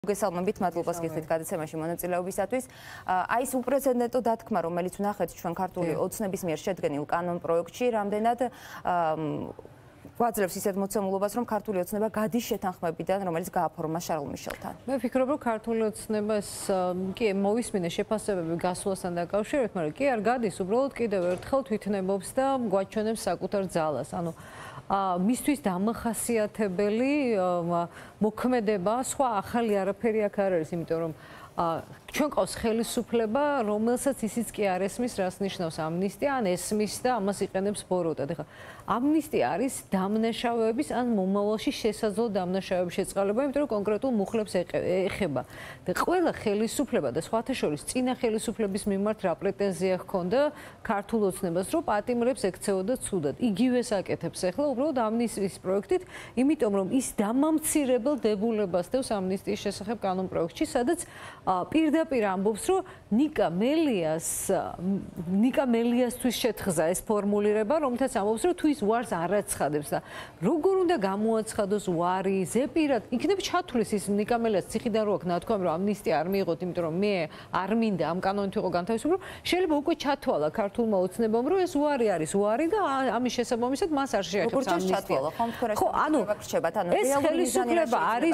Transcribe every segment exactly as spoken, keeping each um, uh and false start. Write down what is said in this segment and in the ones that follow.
გესალმებით, მადლობას გიხდით გადაცემაში მონაწილეობისათვის. აი ეს უპრეცედენტო დათქმა, რომელიც ვნახეთ ჩვენ ქართული ოცნების მიერ შედგენილ კანონ-პროექტში, რამდენად გვაძლევს ისეთ მოცემულობას, რომ ქართული ოცნება გადის შეთანხმებიდან, რომელიც გააფორმა შარლ მიშელთან. მე ვფიქრობ, რომ ქართული ოცნებას კი მოვისმინე შეფასებები გასვლასთან დაკავშირებით, მაგრამ კი არ გადის, უბრალოდ კიდევ ერთხელ თვითნებობს და გვაჩვენებს საკუთარ ძალას. ანუ მისთვის დამახასიათებელი მოქმედება, სხვა ახალი არაფერი აქ არ არის, იმიტომ რომ ჩვენ ყავს ხელისუფლება, რომელსაც ისიც კი არ ესმის, რას ნიშნავს ამნისტია, ან ესმის და ამას იყენებს ბოროტად. ეხლა ამნისტია არის დამნაშავეების ან მომავალში შესაძლო დამნაშავეების შეწყალება, იმიტომ რომ კონკრეტულ მუხლებს ეხება. და ყველა ხელისუფლება და სხვათა შორის წინა ხელისუფლების მიმართ რა პრეტენზია ჰქონდა ქართულ ოცნებას, რომ პატიმრებს ექცეოდა ცუდად. იგივეს აკეთებს ახლა უბრალოდ ამნისტიის პროექტით, იმიტომ რომ ის დამამცირებელ დებულებას დევს ამნისტიის შესახებ კანონ-პროექტში, სადაც პირდაპირ ამბობს, რომ ნიკა მელიას ნიკა მელიასთვის შეთხზა ეს ფორმულირება, რომელთაც ამბობს, რომ თუ ის უარს არ აცხადებს და როგორ უნდა გამოაცხადოს უარი, ზეპირად იქნება ჩათვლის ის ნიკა მელიას ციხიდან რო აქ ნათქვამი, რომ ამნისტია არ მიიღოთ, იმიტომ რომ მე არ მინდა ამ კანონით ვიყო განთავისუფლებული, შეიძლება უკვე ჩათვალა ქართულმა ოცნებამ, რომ ეს უარი არის უარი და ამის შესაბამისად მას არ შეაქებს ამნისტია. ხო, ანუ ეს ხელისუფლება არის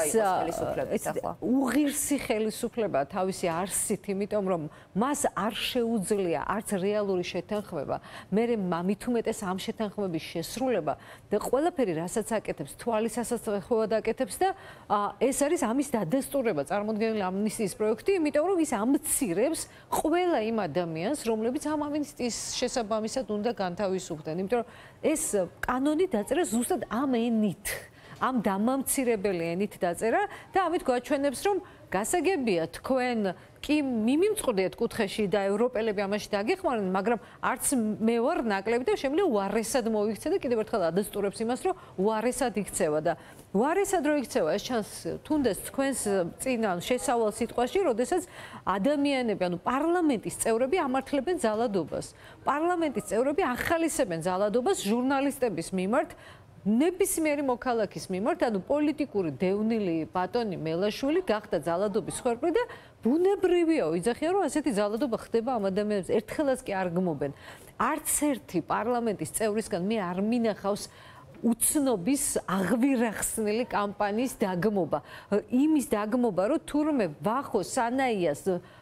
უღირსი ხელისუფლება თავისი არსით, იმიტომ რომ მას არ შეუძლია არც რეალური შეთანხმება, მერე მით უმეტეს ამ შეთანხმების შესრულება და ყველაფერი რასაც აკეთებს, თვალისასაცილებლად აკეთებს და ეს არის ამის დადასტურება წარმოქმნილი ამნისტიის პროექტი, იმიტომ რომ ის ამცირებს ყველა იმ ადამიანს, რომლებიც ამ ამნისტიის შესაბამისად უნდა განთავისუფლდნენ, იმიტომ რომ ეს კანონი დაწერა ზუსტად ამ ენით, ამ დამამცირებელი ენით დაწერა და ამით გვაჩვენებს, რომ გასაგებია თქვენ კი მიმიმწყდეთ კუთხეში და ევროპელები ამაში დაგეხმარნენ, მაგრამ არც მე ვარ ნაკლები და შემიძლია უარესად მოიქცე და კიდევ ერთხელ ადასტურებს იმას, რომ უარესად იქცევა და უარესად რო იქცევა, ეს ჩანს თუნდაც თქვენს წინა შესავალ სიტყვაში, როდესაც ადამიანები, ანუ პარლამენტის წევრები ამართლებენ ძალადობას. პარლამენტის წევრები ახალისებენ ძალადობას ჟურნალისტების მიმართ, ნებისმიერი მოქალაქის მიმართ, ანუ პოლიტიკური დევნილი ბატონი მელაშვილი გახდა ძალადობის ხერხი და ბუნებრივია ვიძახიან, რომ ასეთი ძალადობა ხდება ამ ადამიანებს, ერთხელაც კი არ გმობენ. არც ერთი პარლამენტის წევრისგან მე არ მინახავს უცნობის აღვირახსნილი კამპანიის დაგმობა. იმის დაგმობა, რომ თურმე ვახო სანაიას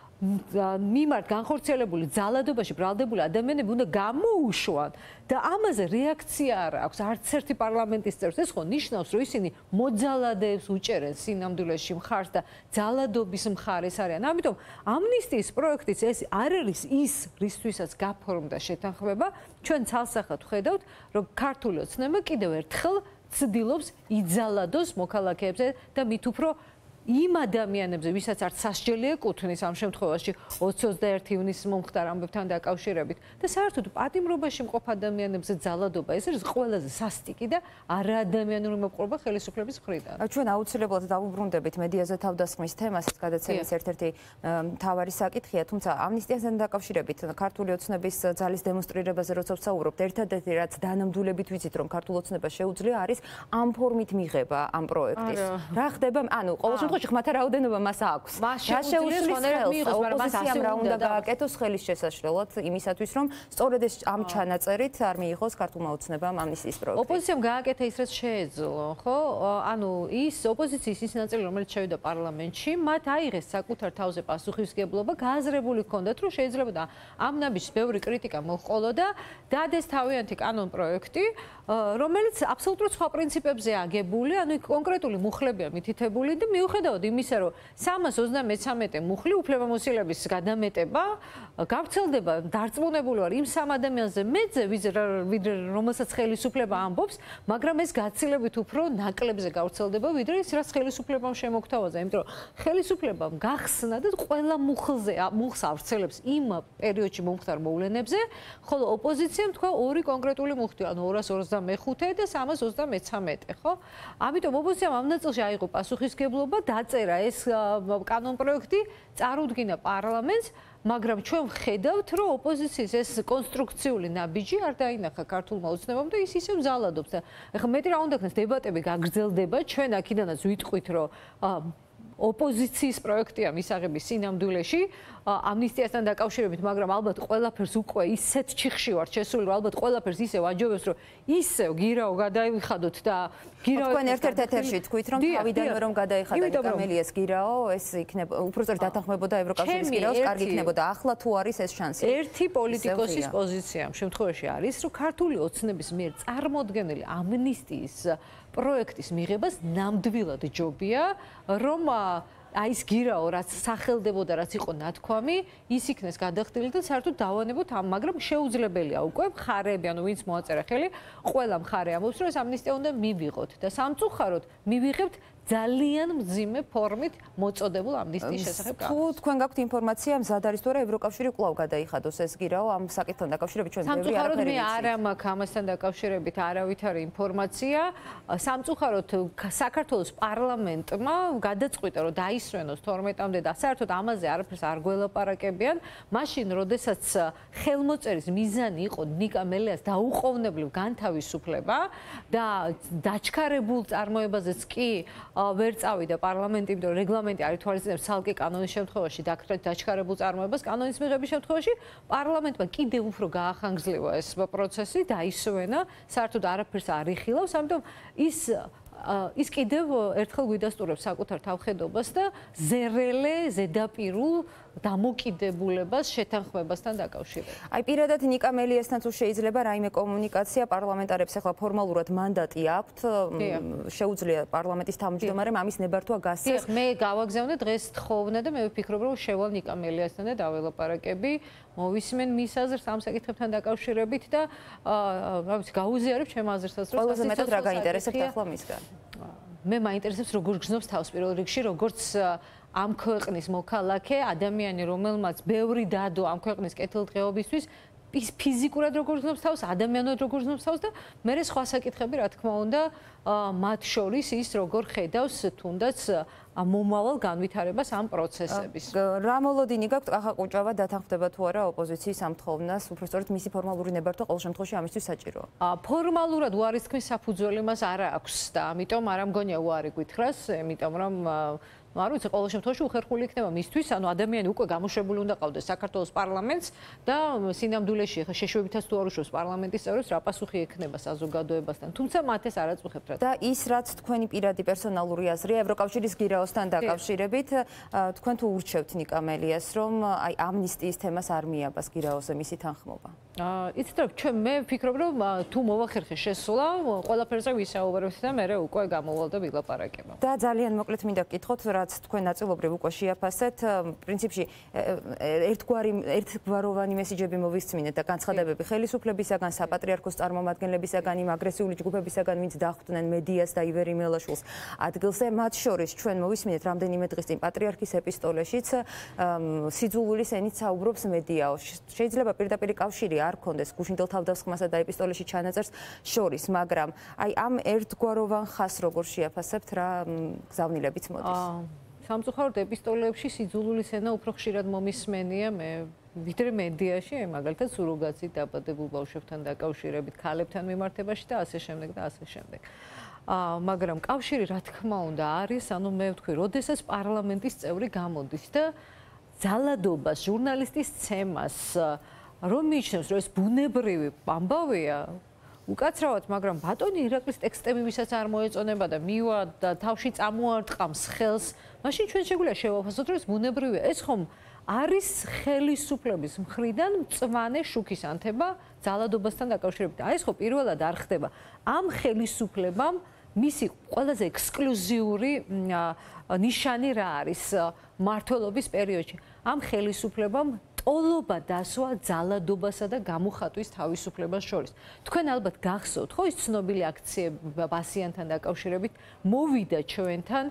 მიმართ განხორციელებული ძალადობაში ბრალდებული ადამიანები უნდა გამოუშვან და ამაზე რეაქცია არ აქვს არც ერთი პარლამენტის წევრს. ეს ხო ნიშნავს, რომ ისინი მოძალადეებს უჭერენ სინამდვილეში მხარს და ძალადობის მხარეს არიან. ამიტომ ამნისტიის პროექტიც ეს არ არის ის, რისთვისაც გაფორმდა შეთანხმება. ჩვენ ცალსახად ვხედავთ, რომ ქართული ოცნება კიდევ ერთხელ ცდილობს იძალადოს მოქალაქეებზე და მით უფრო იმ ადამიანებზე, ვისაც არც სასჯელი ეკუთვნის ამ შემთხვევაში ოცდაერთი ივნისის მომხდარ ამბებთან დაკავშირებით და საერთოდ პატიმრობაში მყოფ ადამიანებზე ძალადობა ეს არის ყველაზე სასტიკი და არაადამიანური მოპყრობა ხელისუფლების მხრიდან. ჩვენ აუცილებლად დავუბრუნდებით მედიაზე თავდასხმის თემას, ეს გადაცემის ერთ-ერთი მთავარი საკითხია, თუმცა ამნისტიასთან დაკავშირებით ქართული ოცნების ძალის დემონსტრირებაზე როცა ვსაუბრობთ, ერთადერთი რაც დანამდვილებით ვიცით, რომ ქართულ ოცნებას შეუძლია არის ამ ფორმით მიღება ამ პროექტის. რა ხდება? ანუ ყოველ შემთხვევაში ხმათა რაოდენობა მას აქვს. მას შეუძლია ხონერად მიიღოს, მაგრამ მას ასე რა უნდა გააკეთოს ხელის შესაშლელად იმისათვის, რომ სწორედ ეს ამ ჩანაწერით არ მიიღოს ქართულმა ოცნებამ ამნისტიის პროექტი. ოპოზიციამ გააკეთა ის, რაც შეეძლო, ხო? ანუ ის ოპოზიციის ის ნაწილი, რომელიც შევიდა პარლამენტში, მათ აიღეს საკუთარ თავზე პასუხისმგებლობა, გააზრებული ჰქონდათ, რომ შეიძლება და ამ ნაბიჯს ბევრი კრიტიკა მოჰყოლო და დადეს თავიანთი კანონ-პროექტი, რომელიც აბსოლუტურად სხვა პრინციპებზე აგებული, ანუ კონკრეტული მუხლებია მითითებული და მიუხედავად იმისა, რომ სამას ოცდამეცამეტე მუხლი უფლებამოსილების გადამეტება გავრცელდება, დარწმუნებული ვარ იმ სამ ადამიანზე მეძე, ვიდრე რომელსაც ხელისუფლება ამბობს, მაგრამ ეს გაცილებით უფრო ნაკლებზე გავრცელდება, ვიდრე ის რაც ხელისუფლებამ შემოგთავაზა, იმიტომ რომ ხელისუფლებამ გახსნა და ყველა მუხლზე მუხლს ავრცელებს იმ პერიოდში მომხდარ მოვლენებზე, ხოლო ოპოზიციამ თქვა ორი კონკრეტული მუხლი, ანუ ორას ოცდამეხუთე და სამას ოცდამეცამეტე, ხო? ამიტომ ოპოზიციამ ამ ნაწილში აიღო პასუხისმგებლობა, დაწერა ეს კანონ-პროექტი, წარუდგინა პარლამენტს, მაგრამ ჩვენ ვხედავთ, რომ ოპოზიციის ეს კონსტრუქციული ნაბიჯი არ დაინახა ქართულმა ოცნებამ და ის ისევ ძალადობს. ეხლა მეტი რა უნდა ქნას, დებატები გაგრძელდება, ჩვენ აქედანაც ვიტყვით, რომ ოპოზიციის პროექტია მისაღები სინამდვილეში ამნისტიასთან დაკავშირებით, მაგრამ ალბათ ყველაფერს უკვე ისეთ ჩიხში ვართ შესული, რომ ალბათ ყველაფერს ისევ აჯობებს, რომ ისევ გირაო გადაივიხადოთ და გირაო თქვენ ერთ-ერთ ეთერში თქვით, რომ თავიდანვე რომ გადაიხადა ნიკა მელიას გირაო, ეს იქნება უпростоრ დათანხმებოდა ევროკავშირის გირაოს, კარგი იქნებოდა. ახლა თუ არის ეს შანსი? ერთი პოლიტიკოსის პოზიცია ამ შემთხვევაში არის, რომ ქართული ოცნების მიერ წარმოდგენილი ამნისტიის პროექტის მიღებას ნამდვილად ჯობია, რომ აი ეს გირაო, რაც სახელდებოდა, რაც იყო ნათქვამი, ის იქნეს გადახდილი და საერთოდ დავანებოთ ამ, მაგრამ შეუძლებელია უკვე მხარეები, ანუ ვინც მოაწერა ხელი, ყველა მხარე ამბობს, რომ ეს ამნისტია უნდა მივიღოთ და სამწუხაროდ მივიღებთ ძალიან მძიმე ფორმით მოწოდებულ ამნისტიის შესახებ. თუ თქვენ გაქვთ ინფორმაცია, მზად არის თუ არა ევროკავშირი კვლავ გადაიხადოს ეს გირაო ამ საკითხთან დაკავშირებით ჩვენ ბევრი არაფერი სამწუხაროდ მე არ მაქვს ამასთან დაკავშირებით არავითარი ინფორმაცია. სამწუხაროდ საქართველოს პარლამენტმა გადაწყვიტა, რომ დაისვენოს თორმეტამდე და საერთოდ ამაზე არაფერს არ გველაპარაკებიან. მაშინ, როდესაც ხელმოწერის მიზანი იყო ნიკა მელიას დაუყოვნებლივ განთავისუფლება და დაჩქარებულ წარმოებაზეც კი ვერ წავიდა პარლამენტი, იმიტომ რომ რეგლამენტი არ ითვალისწინებს ცალკე კანონის შემთხვევაში დაკრეთ დაჩქარებულ წარმოებას, კანონის მიღების შემთხვევაში პარლამენტმა კიდევ უფრო გაახანგრძლივა ეს პროცესი, დაისვენა, საერთოდ არაფერს არ იხილავს, ამიტომ ის ის კიდევ ერთხელ გვიდასტურებს საკუთარ თავხედობას და ზერელე, ზედაპირულ დამოკიდებულებას შეთანხმებასთან დაკავშირებით. აი პირადად ნიკა მელიასთან თუ შეიძლება რაიმე კომუნიკაცია პარლამენტარებს ახლა ფორმალურად მანდატი აქვთ, შეუძლია პარლამენტის თავმჯდომარემ ამის ნებართვა გასცეს. მე გავაგზავნე დღეს თხოვნა და მე ვფიქრობ, რომ შევალ ნიკა მელიასთან და დაველაპარაკები, მოვისმენ მის აზრს ამ საკითხებთან დაკავშირებით და რა ვიცი, გაუზიარებ ჩემ აზრსაც, რომ ყველაზე მეტად რა გაინტერესებთ ახლა მისგან? მე მაინტერესებს როგორ გრძნობს თავს პირველ რიგში, როგორც ამ ქვეყნის მოქალაქე, ადამიანი, რომელმაც ბევრი დადო ამ ქვეყნის კეთილდღეობისთვის, ის ფიზიკურად როგორ გრძნობს თავს, ადამიანად როგორ გრძნობს თავს და მე სხვა საკითხები, რა თქმა უნდა, მათ შორის ის როგორ ხედავს თუნდაც მომავალ განვითარებას ამ პროცესების. რა მოლოდინი გაქვთ ახლა ყუჭავა დათანხმდება თუ არა ოპოზიციის ამ თხოვნას, უბრალოდ მისი ფორმალური ნებართვა ყოველ შემთხვევაში ამისთვის საჭიროა. ფორმალურად უარის თქმის საფუძველი მას არ აქვს და ამიტომ არ ამგონია უარი გითხრას, იმიტომ რომ არ ვიცი, ყოველ შემთხვევაში უხერხული იქნება მისთვის, ანუ ადამიანი უკვე გამოშვებული უნდა ყავდეს საქართველოს პარლამენტს და სინამდვილეში ახლა შეშვებითაც თუ არ უშვებს პარლამენტის წევრებს, რა პასუხი ექნება საზოგადოებასთან. თუმცა მათ ეს არ აწუხებთ რა. და ის რაც თქვენი პირადი პერსონალური აზრია ევროკავშირის გირაოსთან დაკავშირებით, თქვენ თუ ურჩევთ ნიკა მელიას, რომ აი ამნისტიის თემას არ მიაბას გირაოზე მისი თანხმობა? იცით რა, ჩვენ მე ვფიქრობ, რომ თუ მოვახერხე შესულა, ყველაფერზე ვისაუბრებთ და მე უკვე გამოვალ და ვილაპარაკება. და ძალიან მოკლედ მინდა გკითხოთ, რაც თქვენ ნაწილობრივ უკვე შეაფასეთ, პრინციპში ერთგვარი ერთგვაროვანი მესიჯები მოვისმინეთ და განცხადებები ხელისუფლებისაგან, საპატრიარქოს წარმომადგენლებისაგან, იმ აგრესიული ჯგუფებისაგან, ვინც დახვდნენ მედიას და ივერი მელაშვილს ადგილზე, მათ შორის ჩვენ მოვისმინეთ რამდენიმე დღის წინ პატრიარქის ეპისტოლეშიც სიძულვილის ენით საუბრობს მედიაო. შეიძლება პირდაპირ კავშირი არ ქონდეს გუშინდელ თავდასხმასა და ეპისტოლეში ჩანაწერს შორის, მაგრამ აი ამ ერთგვაროვან ხაზს როგორ შეაფასებთ, რა გზავნილებიც მოდის? სამწუხაროდ ეპისტოლეებში სიძულვილის ენა უფრო ხშირად მომისმენია მე ვიდრე მედიაში, მაგალითად სუროგაცით დაბადებულ ბავშვებთან დაკავშირებით, ქალებთან მიმართებაში და ასე შემდეგ და ასე შემდეგ. მაგრამ კავშირი რა თქმა უნდა არის, ანუ მე ვთქვი, როდესაც პარლამენტის წევრი გამოდის და ძალადობას, ჟურნალისტის ცემას რომ მიიჩნევს, რომ ეს ბუნებრივი ამბავია, უკაცრავად, მაგრამ ბატონი ირაკლის ტექსტები ვისაც არ მოეწონება და მივა და თავში წამოარტყამს ხელს, მაშინ ჩვენ შეგვიძლია შევაფასოთ, რომ ეს ბუნებრივია. ეს ხომ არის ხელისუფლების მხრიდან მწვანე შუქის ანთება ძალადობასთან დაკავშირებით. აი ეს ხო პირველად არ ხდება. ამ ხელისუფლებამ მისი ყველაზე ექსკლუზიური ნიშანი რა არის მმართველობის პერიოდში? ამ ხელისუფლებამ ტოლობა დასვა ძალადობასა და გამოხატვის თავისუფლებას შორის. თქვენ ალბათ გახსოვთ, ხო ის ცნობილი აქციები ბასიანთან დაკავშირებით მოვიდა ჩვენთან,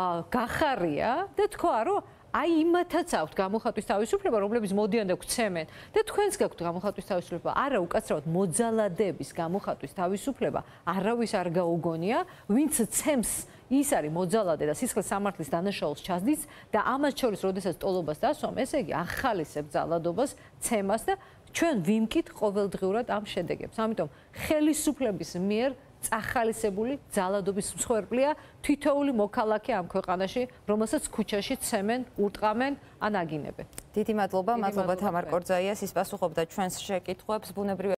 გახარია და თქვა, რომ აი იმათაც აქვთ გამოხატვის თავისუფლება, რომლებიც მოდიან და გვცემენ და თქვენს გაქვთ გამოხატვის თავისუფლება. არა, უკაცრავად მოძალადების გამოხატვის თავისუფლება არავის არ გაუგონია, ვინც ცემს ის არის მოძალადე და სისხლის სამართლის დანაშაულს ჩასდის და ამას შორის, როდესაც ტოლობას დასვამ, ესე იგი ახალისებს ძალადობას, ცემას და ჩვენ ვიმკით ყოველდღიურად ამ შედეგებს. ამიტომ ხელისუფლების მიერ წახალისებული ძალადობის მსხვერპლია თითოეული მოქალაქე ამ ქვეყანაში, რომელსაც ქუჩაში ცემენ, ურტყამენ ან აგინებენ. დიდი მადლობა, მადლობა თამარ კორძაიას, ის პასუხობდა ჩვენს შეკითხვებს, ბუნებრივი